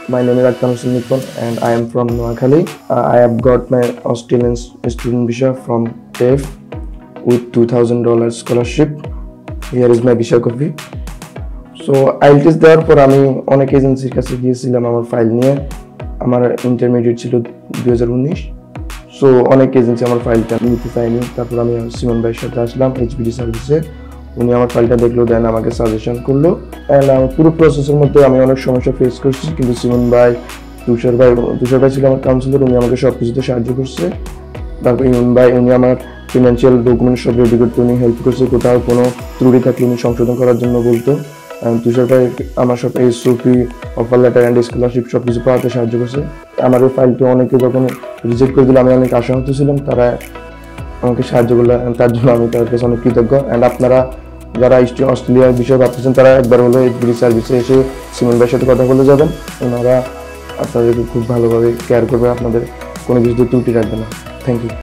My name is Akter Hossen Nippon and I am from Noakhali. I have got my Australian student visa from TAFE with $2,000 scholarship. Here is my visa copy. So IELTS দেওয়ার পর আমি অনেক এজেন্সির কাছে গিয়েছিলাম আমার file নিয়ে। আমার ইন্টারমিডিয়েট ছিল 2019। সো অনেক এজেন্সি আমার ফাইলটা নিতে চায়নি। তারপর আমি সিমন ভাইয়ের সাথে আসলাম HBD সার্ভিসে। উনি আমার ফাইলটা দেখলো, দেন আমাকে সাজেশন করলো। অ্যান্ড আমার পুরো প্রসেসের মধ্যে আমি অনেক সমস্যা ফেস করছি, কিন্তু সিমন ভাই, তুষার ভাই ছিল আমার কাউন্সিলর, উনি আমাকে সব কিছুতে সাহায্য করছে। তারপর ইমন ভাই, উনি আমার ফিনান্সিয়াল ডকুমেন্ট সব রেডি করতে উনি হেল্প করছে, কোথাও কোনো ত্রুটি থাকলে উনি সংশোধন করার জন্য বলতো। তুষার ভাই আমার সব SOP, offer letter and scholarship সব কিছু পাওয়াতে সাহায্য করছে। আমার এই ফাইলটা অনেকে যখন রিজেক্ট করে দিলে আমি অনেক আশাহত ছিলাম, তারা আমাকে সাহায্য করলো, তার জন্য আমি তাদের কাছে অনেক কৃতজ্ঞ। অ্যান্ড আপনারা যারা অস্ট্রেলিয়ার বিষয়ে ভাবতেছেন, তারা একবার হলো HBD সার্ভিসে এসে সিমন ভাইয়ের সাথে কথা বলে যাবেন। ওনারা আপনাদেরকে খুব ভালোভাবে কেয়ার করবে, আপনাদের কোনো কিছুতে ত্রুটি রাখবে না। Thank you.